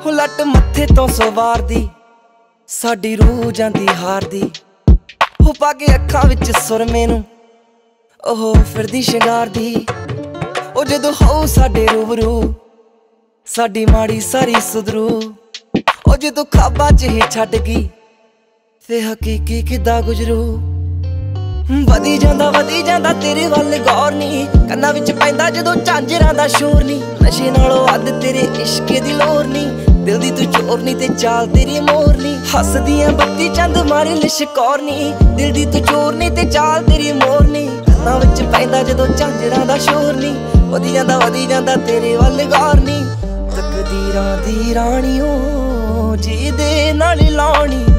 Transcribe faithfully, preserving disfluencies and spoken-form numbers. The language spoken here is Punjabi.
ਹੋ ਲੱਟ ਮੱਥੇ ਤੋਂ ਸਵਾਰਦੀ ਸਾਡੀ ਰੂਹ ਜਾਂਦੀ ਹਾਰਦੀ ਹੋ ਪਾ ਕੇ ਅੱਖਾਂ ਵਿੱਚ ਸੁਰਮੇ ਨੂੰ ਉਹ ਫਿਰਦੀ ਸ਼ਿੰਗਾਰਦੀ ਉਹ ਜਦੋਂ ਹੋ ਸਾਡੇ ਰੂਬਰੂ ਸਾਡੀ ਮਾੜੀ ਸਾਰੀ ਸੁਧਰੂ ਉਹ ਜਦੋਂ ਖਾਬਾਂ 'ਚ ਹੀ ਛੱਡ ਗਈ ਫੇ ਹਕੀਕੀ ਕਿੱਦਾਂ ਗੁਜ਼ਰੂ ਵਧੀ ਜਾਂਦਾ ਵਧੀ ਜਾਂਦਾ ਤੇਰੇ ਵੱਲ ਗੌਰ ਨੀ ਕੰਨਾਂ ਵਿੱਚ ਪੈਂਦਾ ਜਦੋਂ ਝਾਂਜਰਾਂ ਦਾ ਸ਼ੋਰ ਨੀ ਨਸ਼ੇ ਨਾਲੋਂ ਅੱਧ ਤੇਰੇ ਇਸ਼ਕੇ ਦੀ ਲੋਰ ਨੀ ਦਿਲ ਦੀ ਤੂੰ ਚੋਰ ਨੀ ਤੇ ਚਾਲ ਤੇਰੀ ਮੋਰ ਨੀ ਹੱਸਦੀਆਂ ਬੱਤੀ ਚੰਦ ਮਾਰੇ ਲਿਸ਼ਕੌਰ ਨੀ ਦਿਲ ਦੀ ਤੂੰ ਚੋਰ ਨੀ ਤੇ ਚਾਲ ਤੇਰੀ ਮੋਰ ਨੀ ਕੰਨਾਂ ਵਿੱਚ ਪੈਂਦਾ ਜਦੋਂ ਝਾਂਜਰਾਂ ਦਾ ਸ਼ੋਰ ਨੀ ਵਧੀ ਜਾਂਦਾ ਵਧੀ ਜਾਂਦਾ ਤੇਰੇ ਵੱਲ ਗੌਰ ਨੀ ਤਕਦੀਰਾਂ ਦੀ ਰਾਣੀਓ ਜਿਹਦੇ ਨਾਲ ਲਾਉਣੀ